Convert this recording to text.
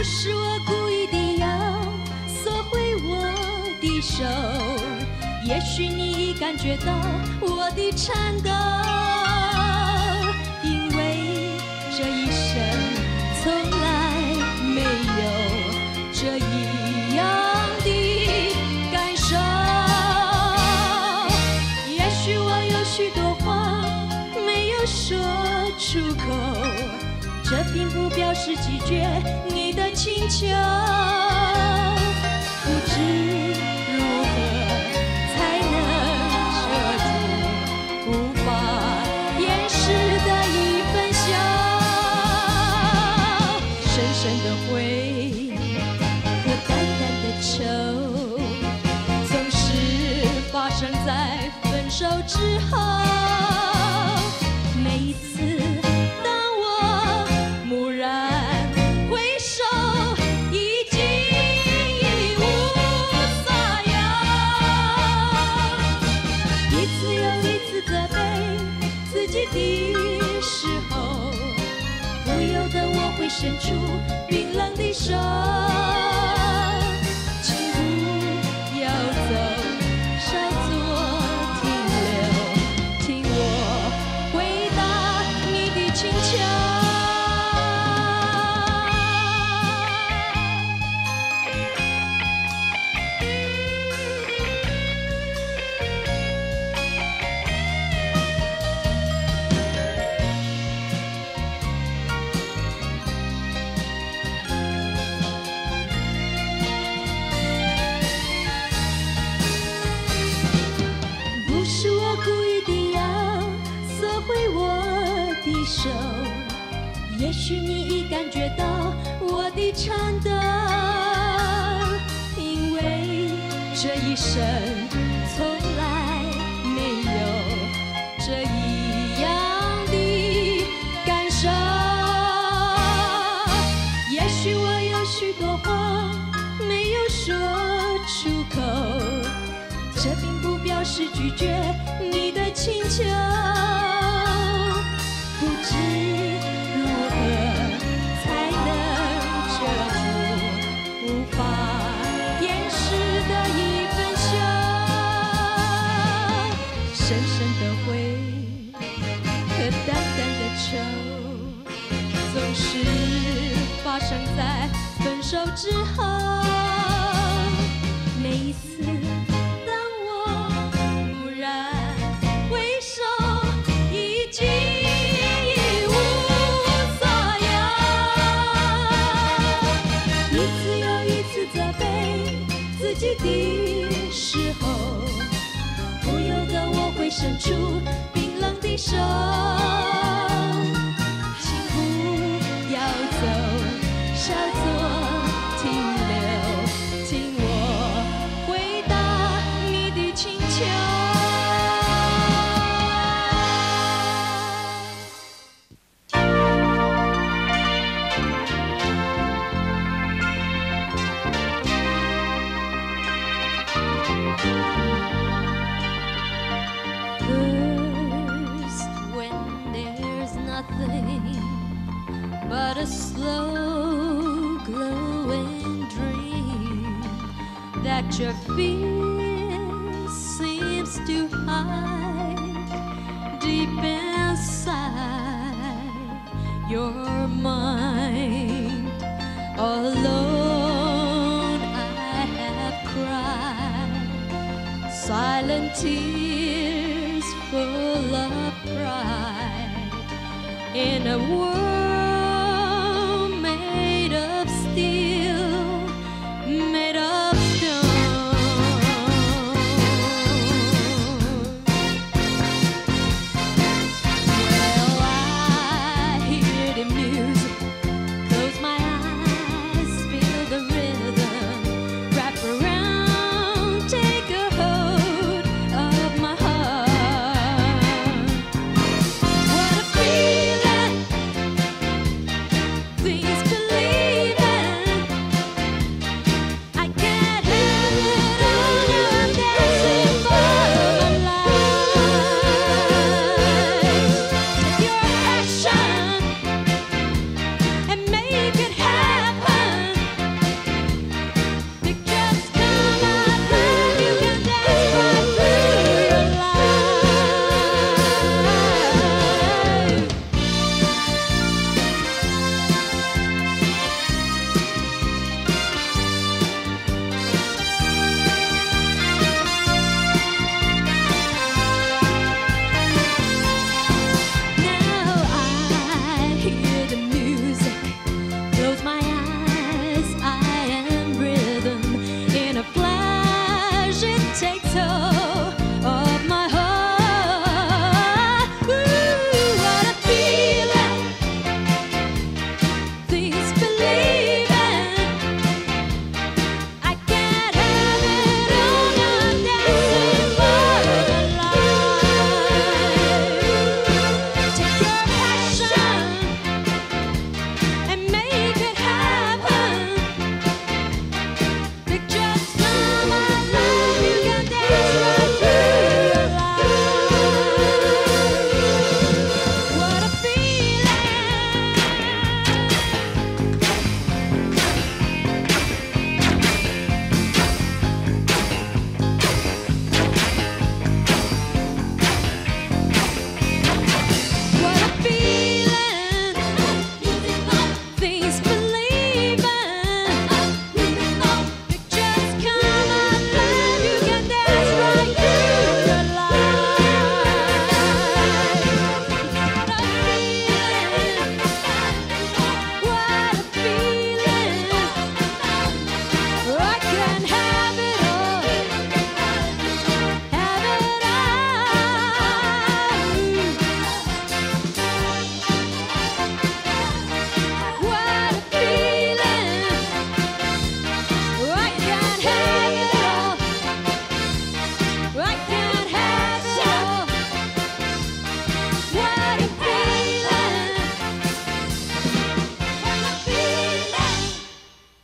是我故意的要缩回我的手，也许你已感觉到我的颤抖，因为这一生从来没有这一样的感受。也许我有许多话没有说出口，这并不表示拒绝你的请求。不知如何才能遮住无法掩饰的一份羞，深深的悔和淡淡的愁，总是发生在分手之后。每一次当我蓦然回首，已经一无所有。一次又一次责备自己的时候，不由得我会伸出冰冷的手。请不要走，稍作停留，听我回答你的请求。不是我故意的要缩回我的手，也许你已感觉到我的颤抖，因为这一生从来没有这一样的感受。也许我有许多话没有说出口，这并不表示拒绝你的请求。不知如何才能遮住无法掩饰的一份羞，深深的悔和淡淡的愁，总是发生在分手之后。每一次当我蓦然回首，已经一无所有。一次又一次责备自己的时候，不由得我会伸出冰冷的手。请不要走，稍作停留，听我回答你的请求。First, when there's nothing but a slow glowing dream that your fear seems to hide deep inside your mind. Alone I have cried silent tears full of pride in a world